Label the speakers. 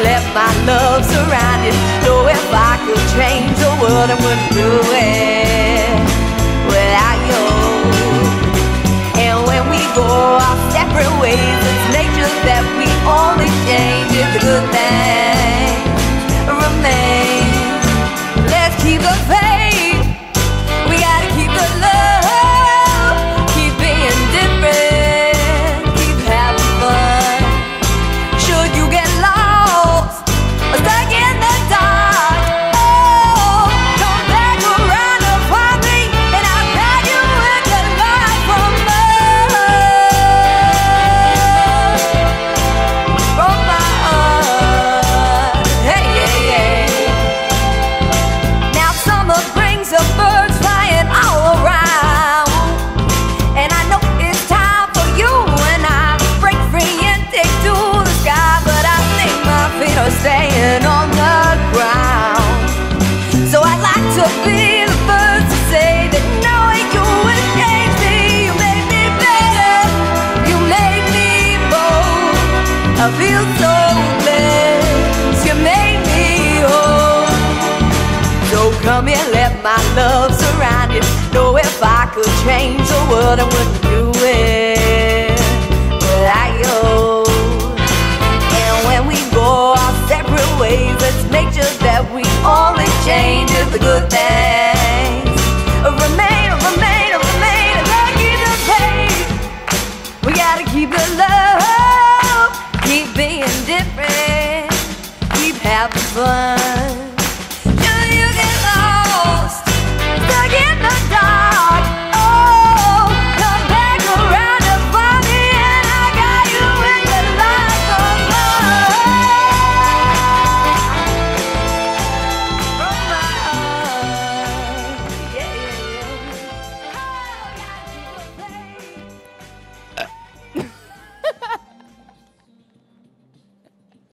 Speaker 1: let my love surround you. Know if I could change the world, I wouldn't do it without you. And when we go our separate ways, it's nature that we only change if the good things remain. Let's keep the faith, we gotta keep the love, keep being different, keep having fun. Should you get lost or stuck in the dark, oh, come back around to find me, and I'll guide you into life from my heart. Hey, yeah, yeah. Now summer brings the birds flying all around, and I know it's time for you and I break free and take to the sky, but I think my feet are staying on the ground. So I'd like to be the first to say that knowing you has changed me. You made me better, you made me bold. I feel so blessed, you made me whole. So come here, let my love surround you. Know if I could change the world, I wouldn't do it without you. And when we go our separate ways, it's nature that we only change if the good things remain, remain, remain. Gotta keep the faith, we gotta keep the love, keep being different, keep having fun.